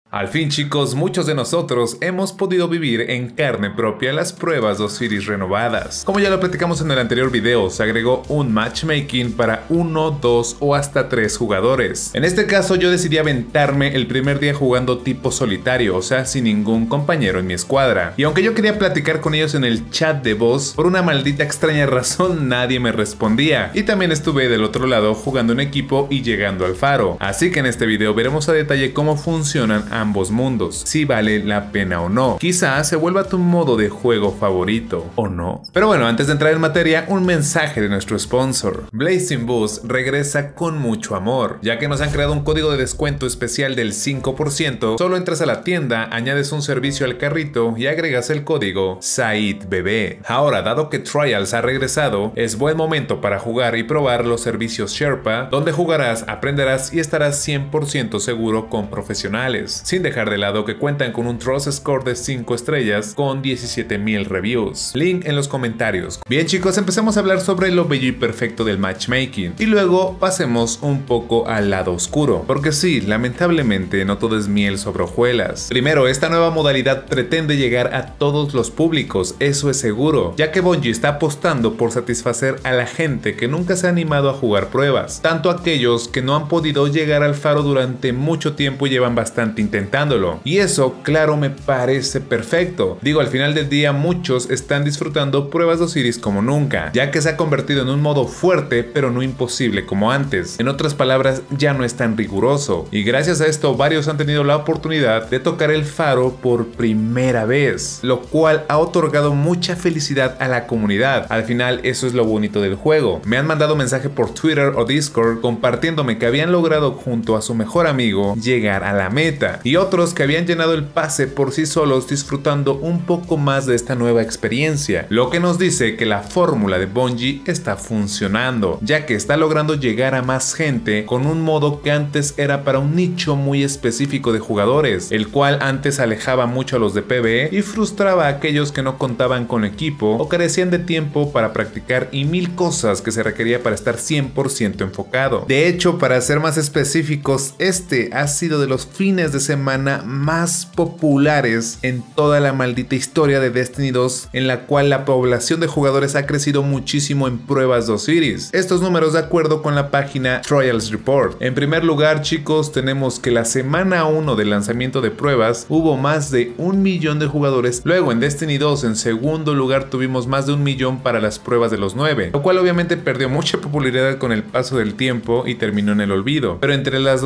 Al fin, chicos, muchos de nosotros hemos podido vivir en carne propia las pruebas de Osiris renovadas. Como ya lo platicamos en el anterior video, se agregó un matchmaking para 1, 2 o hasta 3 jugadores. En este caso yo decidí aventarme el primer día jugando tipo solitario, o sea, sin ningún compañero en mi escuadra. Y aunque yo quería platicar con ellos en el chat de voz, por una maldita extraña razón nadie me respondía. Y también estuve del otro lado jugando en equipo y llegando al faro. Así que en este video veremos a detalle cómo funcionan ambos mundos, si vale la pena o no. Quizás se vuelva tu modo de juego favorito, o no. Pero bueno, antes de entrar en materia, un mensaje de nuestro sponsor. Blazing Boost regresa con mucho amor, ya que nos han creado un código de descuento especial del 5%. Solo entras a la tienda, añades un servicio al carrito y agregas el código SAIDBB. Ahora, dado que Trials ha regresado, es buen momento para jugar y probar los servicios Sherpa, donde jugarás, aprenderás y estarás 100% seguro con profesionales, sin dejar de lado que cuentan con un Trust Score de 5 estrellas con 17,000 reviews. Link en los comentarios. Bien, chicos, empecemos a hablar sobre lo bello y perfecto del matchmaking y luego pasemos un poco al lado oscuro, porque sí, lamentablemente no todo es miel sobre hojuelas. Primero, esta nueva modalidad pretende llegar a todos los públicos, eso es seguro, ya que Bungie está apostando por satisfacer a la gente que nunca se ha animado a jugar pruebas, tanto aquellos que no han podido llegar al faro durante mucho tiempo y llevan bastante intentándolo. Y eso, claro, me parece perfecto. Digo, al final del día muchos están disfrutando pruebas de Osiris como nunca, ya que se ha convertido en un modo fuerte pero no imposible como antes. En otras palabras, ya no es tan riguroso. Y gracias a esto varios han tenido la oportunidad de tocar el faro por primera vez, lo cual ha otorgado mucha felicidad a la comunidad. Al final eso es lo bonito del juego. Me han mandado mensaje por Twitter o Discord compartiéndome que habían logrado junto a su mejor amigo llegar a la meta, y otros que habían llenado el pase por sí solos disfrutando un poco más de esta nueva experiencia, lo que nos dice que la fórmula de Bungie está funcionando, ya que está logrando llegar a más gente con un modo que antes era para un nicho muy específico de jugadores, el cual antes alejaba mucho a los de PvE y frustraba a aquellos que no contaban con equipo o carecían de tiempo para practicar y mil cosas que se requería para estar 100% enfocado. De hecho, para ser más específicos, este ha sido de los fines de semana más populares en toda la maldita historia de Destiny 2, en la cual la población de jugadores ha crecido muchísimo en pruebas de Osiris. Estos números de acuerdo con la página Trials Report. En primer lugar, chicos, tenemos que la semana 1 del lanzamiento de pruebas hubo más de 1 millón de jugadores. Luego en Destiny 2, en segundo lugar, tuvimos más de 1 millón para las pruebas de los 9, lo cual obviamente perdió mucha popularidad con el paso del tiempo y terminó en el olvido. Pero entre las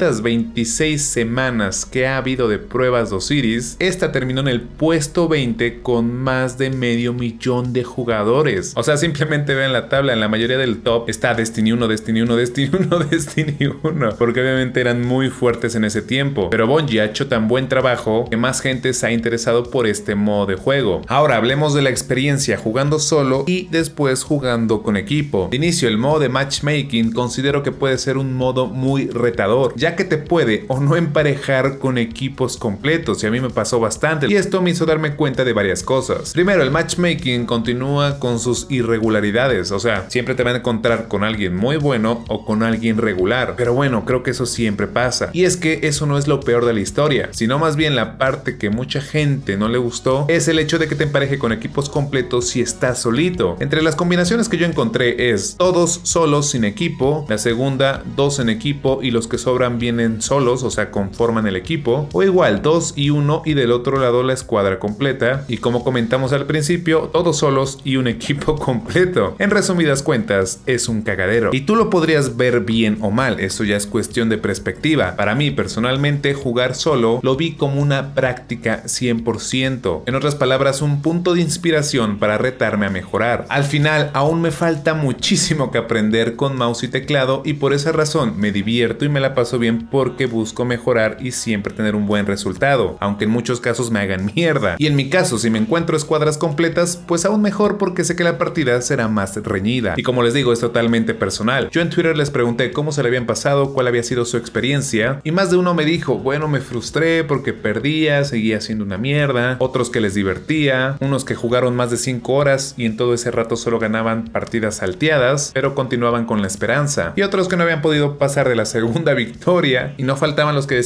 226 semanas que ha habido de pruebas de Osiris, esta terminó en el puesto 20 con más de medio millón de jugadores. O sea, simplemente vean la tabla, en la mayoría del top está Destiny 1, Destiny 1, Destiny 1, Destiny 1, porque obviamente eran muy fuertes en ese tiempo. Pero Bungie ha hecho tan buen trabajo que más gente se ha interesado por este modo de juego. Ahora hablemos de la experiencia jugando solo y después jugando con equipo. De inicio, el modo de matchmaking considero que puede ser un modo muy retador, ya que te puede o no emparejar con equipos completos, y a mí me pasó bastante, y esto me hizo darme cuenta de varias cosas. Primero, el matchmaking continúa con sus irregularidades, o sea, siempre te van a encontrar con alguien muy bueno o con alguien regular, pero bueno, creo que eso siempre pasa, y es que eso no es lo peor de la historia, sino más bien la parte que mucha gente no le gustó es el hecho de que te empareje con equipos completos si estás solito. Entre las combinaciones que yo encontré es todos solos sin equipo, la segunda 2 en equipo y los que sobran vienen solos, o sea, conforman el equipo, o igual 2 y 1 y del otro lado la escuadra completa, y como comentamos al principio, todos solos y un equipo completo. En resumidas cuentas, es un cagadero, y tú lo podrías ver bien o mal, eso ya es cuestión de perspectiva. Para mí personalmente, jugar solo lo vi como una práctica 100%, en otras palabras, un punto de inspiración para retarme a mejorar. Al final aún me falta muchísimo que aprender con mouse y teclado, y por esa razón me divierto y me la paso bien porque busco mejorar y siempre tener un buen resultado, aunque en muchos casos me hagan mierda. Y en mi caso, si me encuentro escuadras completas, pues aún mejor, porque sé que la partida será más reñida. Y como les digo, es totalmente personal. Yo en Twitter les pregunté cómo se le habían pasado, cuál había sido su experiencia, y más de uno me dijo, bueno, me frustré porque perdía, seguía siendo una mierda, otros que les divertía, unos que jugaron más de 5 horas y en todo ese rato solo ganaban partidas salteadas, pero continuaban con la esperanza, y otros que no habían podido pasar de la segunda victoria, y no faltaban los que decían que estaban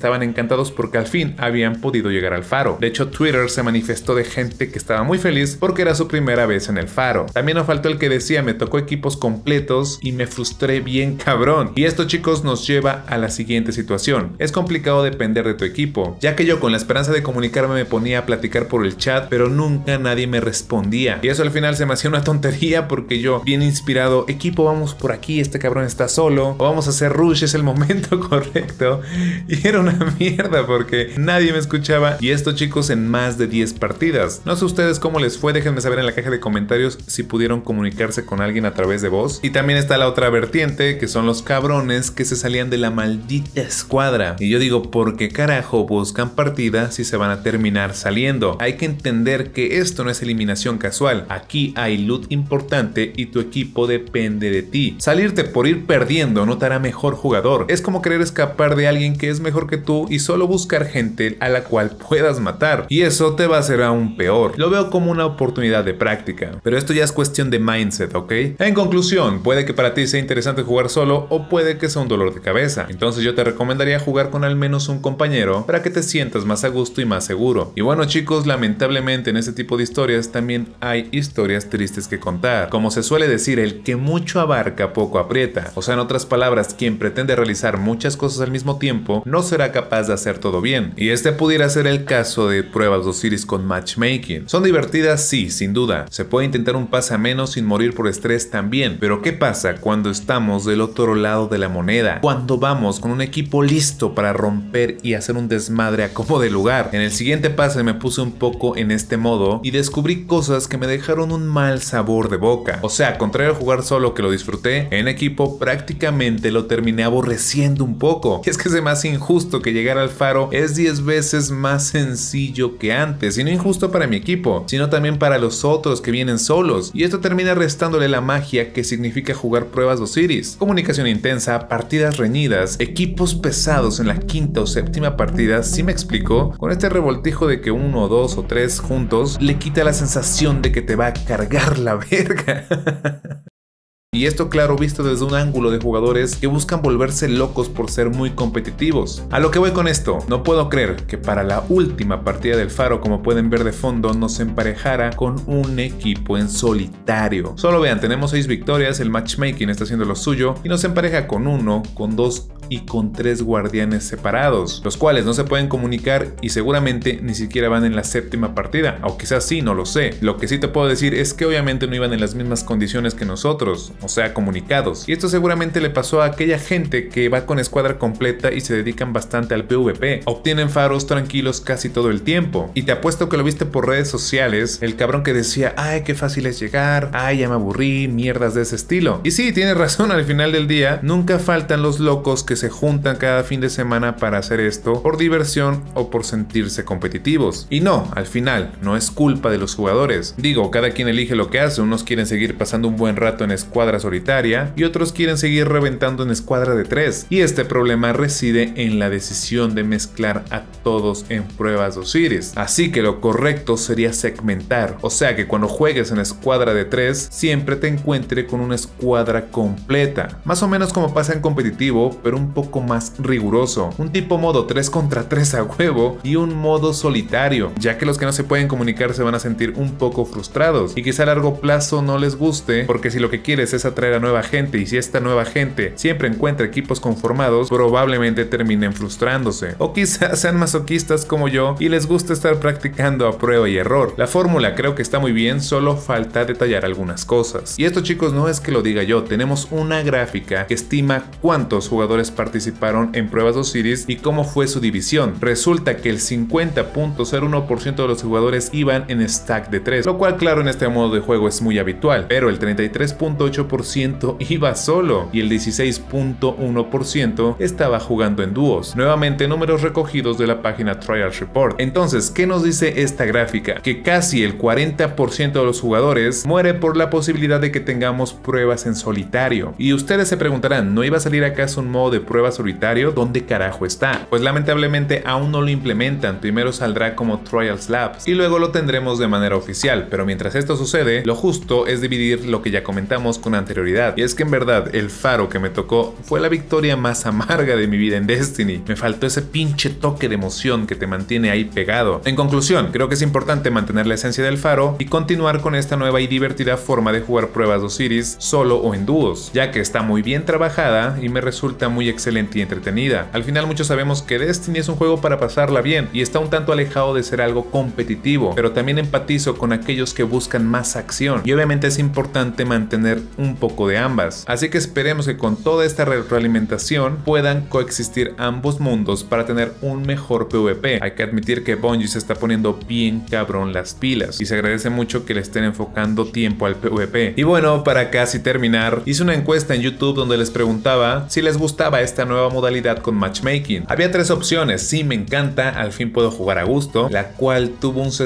estaban encantados porque al fin habían podido llegar al faro. De hecho, Twitter se manifestó de gente que estaba muy feliz porque era su primera vez en el faro. También nos faltó el que decía: me tocó equipos completos y me frustré bien cabrón. Y esto, chicos, nos lleva a la siguiente situación. Es complicado depender de tu equipo, ya que yo, con la esperanza de comunicarme, me ponía a platicar por el chat, pero nunca nadie me respondía. Y eso al final se me hacía una tontería porque yo, bien inspirado: equipo, vamos por aquí, este cabrón está solo, o vamos a hacer rush, es el momento correcto. Y era una mierda porque nadie me escuchaba. Y esto, chicos, en más de 10 partidas. No sé ustedes cómo les fue, déjenme saber en la caja de comentarios si pudieron comunicarse con alguien a través de voz. Y también está la otra vertiente, que son los cabrones que se salían de la maldita escuadra. Y yo digo, ¿por qué carajo buscan partida si se van a terminar saliendo? Hay que entender que esto no es eliminación casual. Aquí hay loot importante y tu equipo depende de ti. Salirte por ir perdiendo no te hará mejor jugador. Es como querer escapar de alguien que es mejor que tú y solo buscar gente a la cual puedas matar. Y eso te va a hacer aún peor. Lo veo como una oportunidad de práctica. Pero esto ya es cuestión de mindset, ¿ok? En conclusión, puede que para ti sea interesante jugar solo o puede que sea un dolor de cabeza. Entonces yo te recomendaría jugar con al menos un compañero para que te sientas más a gusto y más seguro. Y bueno, chicos, lamentablemente en este tipo de historias también hay historias tristes que contar. Como se suele decir, el que mucho abarca poco aprieta. O sea, en otras palabras, quien pretende realizar muchas cosas al mismo tiempo no será capaz de hacer todo bien. Y este pudiera ser el caso de pruebas de Osiris con matchmaking. Son divertidas, sí, sin duda. Se puede intentar un pase a menos sin morir por estrés también. Pero ¿qué pasa cuando estamos del otro lado de la moneda? Cuando vamos con un equipo listo para romper y hacer un desmadre a como de lugar. En el siguiente pase me puse un poco en este modo y descubrí cosas que me dejaron un mal sabor de boca. O sea, contrario a jugar solo, que lo disfruté, en equipo prácticamente lo terminé aborreciendo un poco. Y es que se me hace injusto que llegar al faro es 10 veces más sencillo que antes. Y no injusto para mi equipo, sino también para los otros que vienen solos. Y esto termina restándole la magia que significa jugar pruebas de Osiris. Comunicación intensa, partidas reñidas, equipos pesados en la quinta o séptima partida. ¿Sí me explico? Con este revoltijo de que 1, 2 o 3 juntos le quita la sensación de que te va a cargar la verga. Y esto, claro, visto desde un ángulo de jugadores que buscan volverse locos por ser muy competitivos. A lo que voy con esto, no puedo creer que para la última partida del faro, como pueden ver de fondo, nos emparejara con un equipo en solitario. Solo vean, tenemos 6 victorias, el matchmaking está haciendo lo suyo y nos empareja con 1, con 2 y con 3 guardianes separados, los cuales no se pueden comunicar y seguramente ni siquiera van en la séptima partida, o quizás sí, no lo sé. Lo que sí te puedo decir es que obviamente no iban en las mismas condiciones que nosotros, o sea, comunicados. Y esto seguramente le pasó a aquella gente que va con escuadra completa y se dedican bastante al PvP. Obtienen faros tranquilos casi todo el tiempo. Y te apuesto que lo viste por redes sociales, el cabrón que decía: ay, qué fácil es llegar, ay, ya me aburrí, mierdas de ese estilo. Y sí, tienes razón, al final del día, nunca faltan los locos que se juntan cada fin de semana para hacer esto por diversión o por sentirse competitivos. Y no, al final, no es culpa de los jugadores. Digo, cada quien elige lo que hace. Unos quieren seguir pasando un buen rato en escuadra solitaria y otros quieren seguir reventando en escuadra de 3. Y este problema reside en la decisión de mezclar a todos en pruebas de Osiris. Así que lo correcto sería segmentar. O sea que cuando juegues en escuadra de 3, siempre te encuentre con una escuadra completa. Más o menos como pasa en competitivo, pero un poco más riguroso. Un tipo modo 3 contra 3 a huevo y un modo solitario, ya que los que no se pueden comunicar se van a sentir un poco frustrados y quizá a largo plazo no les guste, porque si lo que quieres es atraer a nueva gente y si esta nueva gente siempre encuentra equipos conformados, probablemente terminen frustrándose. O quizás sean masoquistas como yo y les gusta estar practicando a prueba y error. La fórmula creo que está muy bien, solo falta detallar algunas cosas. Y esto, chicos, no es que lo diga yo, tenemos una gráfica que estima cuántos jugadores participaron en pruebas de Osiris y cómo fue su división. Resulta que el 50.01% de los jugadores iban en stack de 3, lo cual claro en este modo de juego es muy habitual, pero el 33.8% iba solo y el 16.1% estaba jugando en dúos. Nuevamente números recogidos de la página Trials Report. Entonces, ¿qué nos dice esta gráfica? Que casi el 40% de los jugadores muere por la posibilidad de que tengamos pruebas en solitario. Y ustedes se preguntarán, ¿no iba a salir acaso un modo de prueba solitario? ¿Dónde carajo está? Pues lamentablemente aún no lo implementan. Primero saldrá como Trials Labs y luego lo tendremos de manera oficial, pero mientras esto sucede, lo justo es dividir lo que ya comentamos con con anterioridad. Y es que en verdad el faro que me tocó fue la victoria más amarga de mi vida en Destiny. Me faltó ese pinche toque de emoción que te mantiene ahí pegado. En conclusión, creo que es importante mantener la esencia del faro y continuar con esta nueva y divertida forma de jugar pruebas de Osiris solo o en dúos, ya que está muy bien trabajada y me resulta muy excelente y entretenida. Al final muchos sabemos que Destiny es un juego para pasarla bien y está un tanto alejado de ser algo competitivo, pero también empatizo con aquellos que buscan más acción y obviamente es importante mantener un poco de ambas. Así que esperemos que con toda esta retroalimentación puedan coexistir ambos mundos para tener un mejor PvP. Hay que admitir que Bungie se está poniendo bien cabrón las pilas y se agradece mucho que le estén enfocando tiempo al PvP. Y bueno, para casi terminar, hice una encuesta en YouTube donde les preguntaba si les gustaba esta nueva modalidad con matchmaking. Había tres opciones: sí, me encanta, al fin puedo jugar a gusto, la cual tuvo un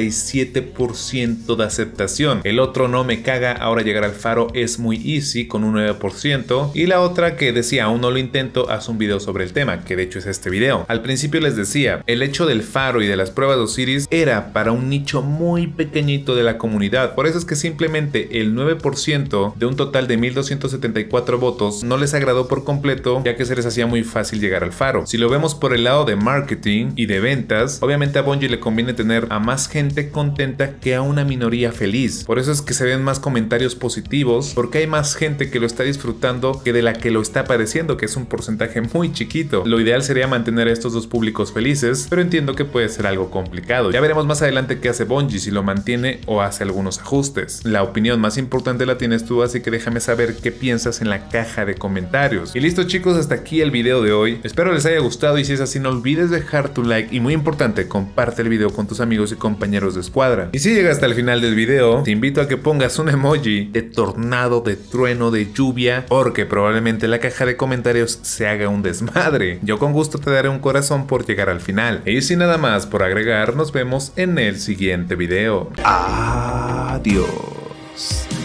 67% de aceptación. El otro: no me caga, ahora llegar al faro es muy easy, con un 9%. Y la otra que decía: aún no lo intento, haz un video sobre el tema, que de hecho es este video. Al principio les decía, el hecho del faro y de las pruebas de Osiris era para un nicho muy pequeñito de la comunidad. Por eso es que simplemente el 9% de un total de 1274 votos no les agradó por completo, ya que se les hacía muy fácil llegar al faro. Si lo vemos por el lado de marketing y de ventas, obviamente a Bungie le conviene tener a más gente contenta que a una minoría feliz. Por eso es que se ven más comentarios positivos, porque hay más gente que lo está disfrutando que de la que lo está padeciendo, que es un porcentaje muy chiquito. Lo ideal sería mantener a estos dos públicos felices, pero entiendo que puede ser algo complicado. Ya veremos más adelante qué hace Bungie, si lo mantiene o hace algunos ajustes. La opinión más importante la tienes tú, así que déjame saber qué piensas en la caja de comentarios. Y listo chicos, hasta aquí el video de hoy. Espero les haya gustado y si es así no olvides dejar tu like y muy importante, comparte el video con tus amigos y compañeros de escuadra. Y si llegas hasta el final del video, te invito a que pongas un emoji de tornado, de trueno, de lluvia, porque probablemente la caja de comentarios se haga un desmadre. Yo con gusto te daré un corazón por llegar al final. Y sin nada más por agregar, nos vemos en el siguiente video. Adiós.